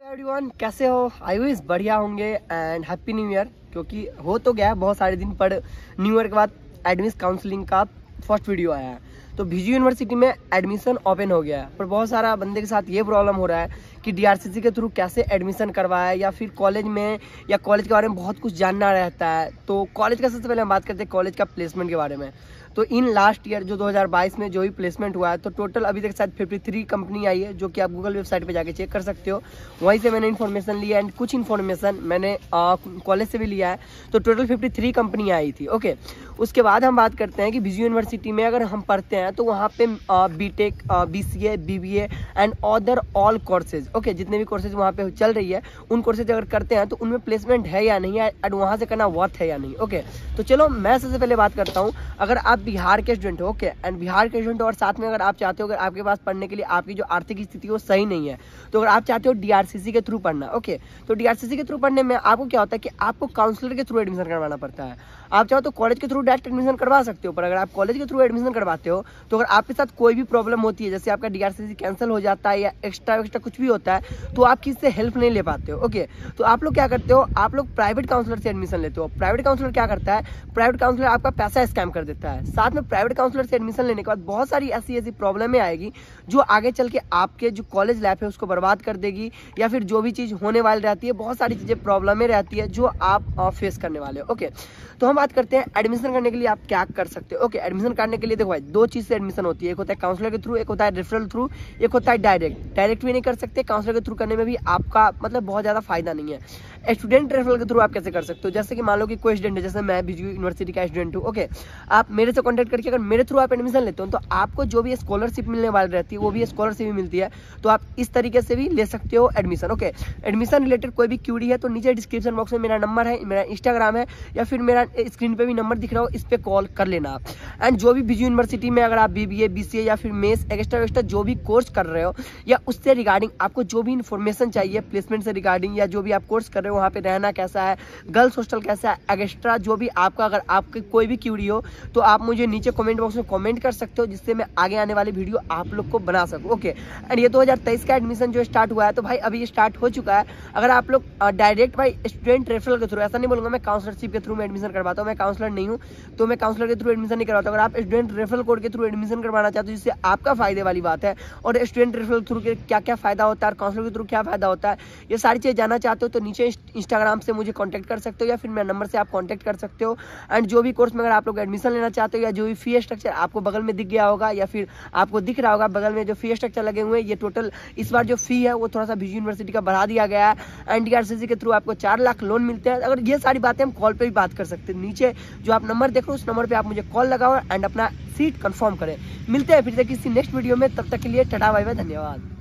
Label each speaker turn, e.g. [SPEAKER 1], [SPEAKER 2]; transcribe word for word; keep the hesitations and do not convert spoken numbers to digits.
[SPEAKER 1] Everyone, कैसे हो? I wish बढ़िया होंगे एंड हैप्पी न्यू ईयर। क्योंकि हो तो गया बहुत सारे दिन, पर न्यू ईयर के बाद एडमिशन काउंसलिंग का फर्स्ट वीडियो आया है। तो बीजू यूनिवर्सिटी में एडमिशन ओपन हो गया है, पर बहुत सारा बंदे के साथ ये प्रॉब्लम हो रहा है कि डीआरसीसी के थ्रू कैसे एडमिशन करवाए, या फिर कॉलेज में या कॉलेज के बारे में बहुत कुछ जानना रहता है। तो कॉलेज का सबसे पहले हम बात करते हैं कॉलेज का प्लेसमेंट के बारे में। तो इन लास्ट ईयर जो दो हज़ार बाईस में जो भी प्लेसमेंट हुआ है, तो टोटल अभी तक शायद तिरेपन कंपनी आई है, जो कि आप गूगल वेबसाइट पे जाके चेक कर सकते हो। वहीं से मैंने इन्फॉर्मेशन लिया एंड कुछ इन्फॉर्मेशन मैंने कॉलेज से भी लिया है। तो टोटल तिरेपन कंपनी आई थी। ओके, उसके बाद हम बात करते हैं कि बीजू यूनिवर्सिटी में अगर हम पढ़ते हैं तो वहाँ पे B tech, B C A, B B A and other all courses, okay, जितने भी कोर्सेज वहाँ पे चल रही है उन कोर्सेज अगर करते हैं तो उनमें प्लेसमेंट है या नहीं है, एंड वहाँ से करना वर्थ है या नहीं। ओके, तो चलो मैं सबसे पहले बात करता हूँ। अगर आप बिहार के स्टूडेंट हो, ओके, एंड बिहार के स्टूडेंट हो और साथ में अगर आप चाहते हो, अगर आपके पास पढ़ने के लिए आपकी जो आर्थिक स्थिति वो सही नहीं है, तो अगर आप चाहते हो डीआरसीसी के थ्रू पढ़ना, ओके, तो डीआरसीसी के थ्रू पढ़ने में आपको क्या होता है कि आपको काउंसलर के थ्रू एडमिशन करवाना पड़ता है। आप चाहो तो कॉलेज के थ्रू डायरेक्ट एडमिशन करवा सकते हो, पर अगर आप कॉलेज के थ्रू एडमिशन करवाते हो तो अगर आपके साथ कोई भी प्रॉब्लम होती है, जैसे आपका डीआरसीसी कैंसिल हो जाता है या एक्स्ट्रा एक्स्ट्रा कुछ भी होता है, तो आप किससे हेल्प नहीं ले पाते हो। ओके, तो आप लोग क्या करते हो, आप लोग प्राइवेट काउंसलर से एडमिशन लेते हो। प्राइवेट काउंसलर क्या करता है, प्राइवेट काउंसलर आपका पैसा स्कैम कर देता है। साथ में प्राइवेट काउंसलर से एडमिशन लेने के बाद बहुत सारी ऐसी ऐसी प्रॉब्लमें आएगी जो आगे चल के आपके जो कॉलेज लाइफ है उसको बर्बाद कर देगी, या फिर जो भी चीज़ होने वाली रहती है, बहुत सारी चीज़ें प्रॉब्लमें रहती है जो आप फेस करने वाले हो। ओके, तो हम बात करते हैं एडमिशन करने के लिए आप क्या कर सकते हो। ओके, एडमिशन करने के लिए देखो भाई, दो चीज़ से एडमिशन होती है, एक होता है काउंसलर के थ्रू, एक होता है रेफरल थ्रू, एक होता है डायरेक्ट। डायरेक्ट भी नहीं कर सकते, काउंसलर के थ्रू करने में भी आपका मतलब बहुत ज़्यादा फायदा नहीं है। स्टूडेंट रेफरल के थ्रू आप कैसे कर सकते हो, जैसे कि मान लो कि कोई स्टूडेंट है, जैसे मैं बीजू यूनिवर्सिटी का स्टूडेंट हूँ। ओके, आप मेरे से कॉन्टैक्ट करके अगर मेरे थ्रू आप एडमिशन लेते हो तो आपको जो भी स्कॉलरशिप मिलने वाली रहती है वो भी स्कॉलरशिप भी मिलती है। तो आप इस तरीके से भी ले सकते हो एडमिशन। ओके, एडमिशन रिलेटेड कोई भी क्यूरी है तो नीचे डिस्क्रिप्शन बॉक्स में मेरा नंबर है, मेरा इंस्टाग्राम है, या फिर मेरा स्क्रीन पे भी नंबर दिख रहा हो, इस पे कॉल कर लेना आप। एंड जो भी बीजू यूनिवर्सिटी में अगर आप बीबीए, बीसीए या फिर मेस एक्स्ट्रा एक्स्ट्रा जो भी कोर्स कर रहे हो, या उससे रिगार्डिंग आपको जो भी इन्फॉर्मेशन चाहिए प्लेसमेंट से रिगार्डिंग, या जो भी आप कोर्स कर रहे हो वहाँ पे रहना कैसा है, गर्ल्स हॉस्टल कैसा है, एक्स्ट्रा जो भी आपका अगर आपकी कोई भी क्यूरी हो तो आप मुझे नीचे कमेंट बॉक्स में कमेंट कर सकते हो, जिससे मैं आगे आने वाली वीडियो आप लोग को बना सकूँ। ओके, एंड ये दो हज़ार तेईस का एडमिशन जो स्टार्ट हुआ है, तो भाई अभी ये स्टार्ट हो चुका है। अगर आप लोग डायरेक्ट भाई स्टूडेंट रेफरल के थ्रू, ऐसा नहीं बोलूँगा मैं काउंसलरशिप के थ्रू में एडमिशन करवाता हूँ, मैं काउंसलर नहीं हूँ तो मैं काउंसलर के थ्रू एडमिशन नहीं करवाता। अगर आप स्टूडेंट रेफरल कोड के थ्रू एडमिशन करवाना चाहते हो, जिससे आपका फायदे वाली बात है, और स्टूडेंट रेफरल थ्रू के क्या क्या फायदा होता है और काउंसलर के थ्रू क्या फायदा होता है, ये सारी चीज़ जानना चाहते हो तो नीचे इंस्टाग्राम से मुझे कॉन्टैक्ट कर सकते हो, या फिर मेरे नंबर से आप कॉन्टैक्ट कर सकते हो। एंड जो भी कोर्स में अगर आप लोग एडमिशन लेना चाहते हो, या जो भी फी स्ट्रक्चर आपको बगल में दिख गया होगा, या फिर आपको दिख रहा होगा बगल में जो फी स्ट्रक्चर लगे हुए हैं, ये टोटल इस बार जो फी है वो थोड़ा सा बीजू यूनिवर्सिटी का बढ़ा दिया गया है। एंड डीआरसीसी के थ्रू आपको चार लाख लोन मिलते हैं। अगर ये सारी बातें हम कॉल पे भी बात कर सकते हैं, नीचे जो आप नंबर देख रहे हो उस नंबर पे आप मुझे कॉल लगाओ एंड अपना सीट कंफर्म करें। मिलते हैं फिर से किसी नेक्स्ट वीडियो में, तब तक के लिए टाटा बाय बाय, धन्यवाद।